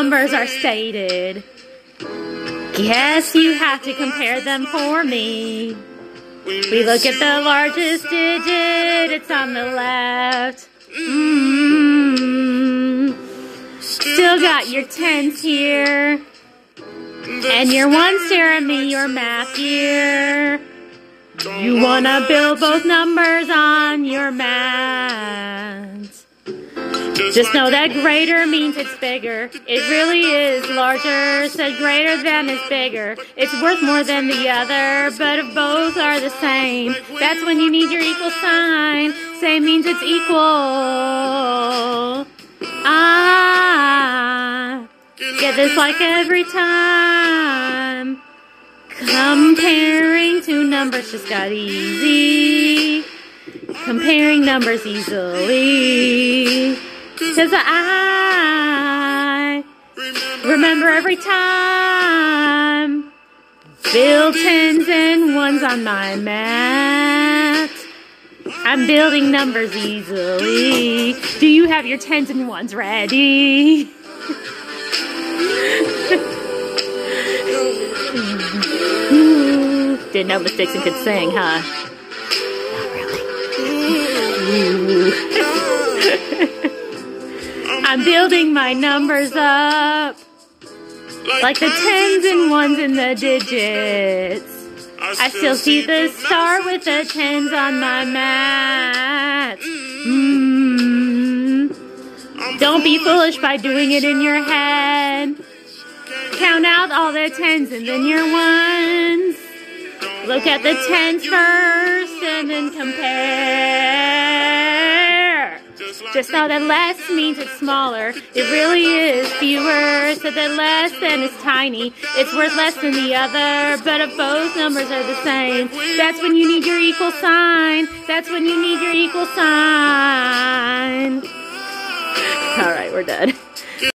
numbers are stated. Guess you have to compare them for me. We look at the largest digit, it's on the left. Still got your tens here. And your ones stare at me, your math gear. You wanna build both numbers on your maths. Just know that greater means it's bigger. It really is larger, so greater than is bigger. It's worth more than the other, but if both are the same, that's when you need your equal sign. Same means it's equal. Get this like every time. Comparing two numbers just got easy. Comparing numbers easily. 'Cause I remember every time. Build tens and ones on my mat. I'm building numbers easily. Do you have your tens and ones ready? Didn't know Miss Dixon could sing, huh? Not really. I'm building my numbers up like the tens and ones in the digits. I still see the star with the tens on my mat. Don't be foolish by doing it in your head. Count out all the tens and then your ones. Look at the tens first and then compare. Just know that less means it's smaller. It really is fewer, so that less than is tiny. It's worth less than the other, but if both numbers are the same, that's when you need your equal sign. That's when you need your equal sign. All right, we're done.